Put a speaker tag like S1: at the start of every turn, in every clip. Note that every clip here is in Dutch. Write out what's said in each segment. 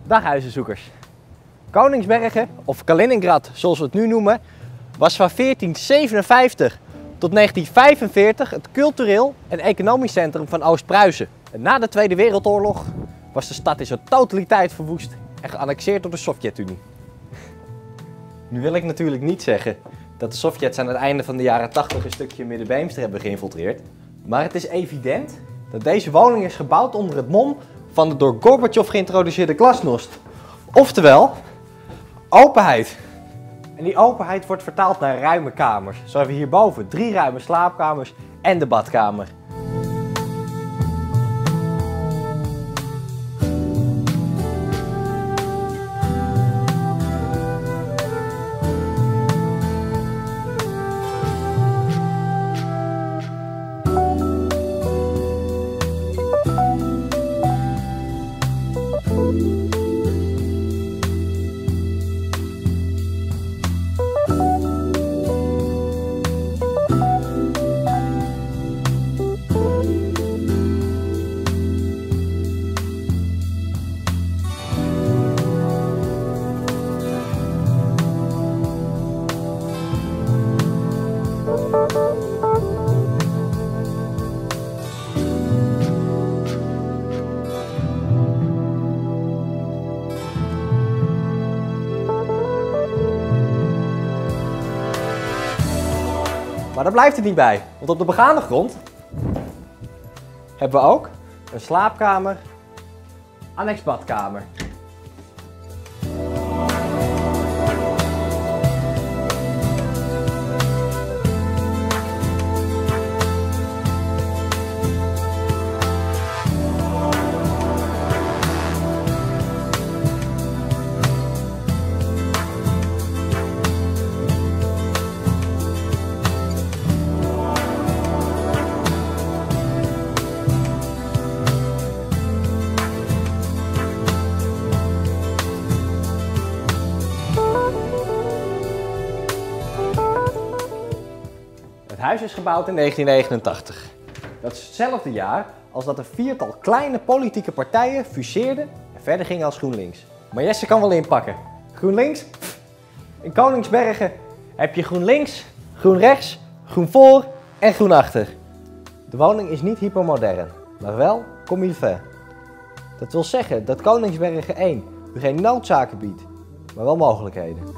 S1: Dag huizenzoekers. Koningsbergen, of Kaliningrad zoals we het nu noemen, was van 1457 tot 1945 het cultureel en economisch centrum van Oost-Pruisen. En na de Tweede Wereldoorlog was de stad in zijn totaliteit verwoest en geannexeerd door de Sovjet-Unie. Nu wil ik natuurlijk niet zeggen dat de Sovjets aan het einde van de jaren 80 een stukje Midden-Beemster hebben geïnfiltreerd. Maar het is evident dat deze woning is gebouwd onder het mom van de door Gorbachev geïntroduceerde glasnost. Oftewel, openheid. En die openheid wordt vertaald naar ruime kamers. Zo hebben we hierboven 3 ruime slaapkamers en de badkamer. Maar daar blijft het niet bij, want op de begane grond hebben we ook een slaapkamer, annex badkamer. Het huis is gebouwd in 1989. Dat is hetzelfde jaar als dat een 4-tal kleine politieke partijen fuseerden en verder gingen als GroenLinks. Maar Jesse kan wel inpakken. GroenLinks? In Koningsbergen heb je GroenLinks, GroenRechts, GroenVoor en GroenAchter. De woning is niet hypermodern, maar wel comme il faut. Dat wil zeggen dat Koningsbergen 1 u geen noodzaken biedt, maar wel mogelijkheden.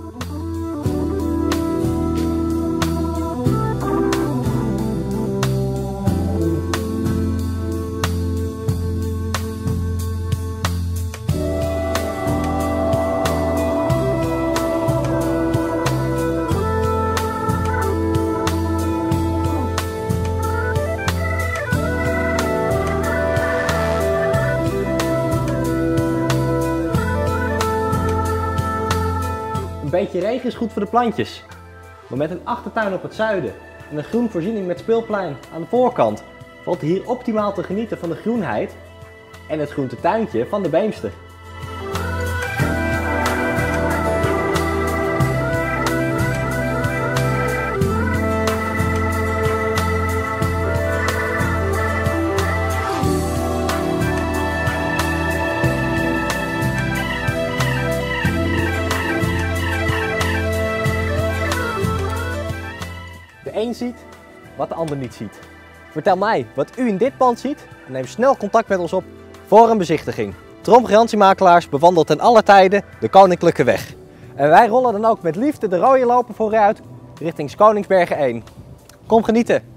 S1: Een beetje regen is goed voor de plantjes. Maar met een achtertuin op het zuiden en een groenvoorziening met speelplein aan de voorkant valt hier optimaal te genieten van de groenheid en het groentetuintje van de Beemster. De een ziet wat de ander niet ziet. Vertel mij wat u in dit pand ziet en neem snel contact met ons op voor een bezichtiging. Trom Garantiemakelaars bewandelt ten alle tijden de Koninklijke Weg. En wij rollen dan ook met liefde de rode loper vooruit richting Koningsbergen 1. Kom genieten!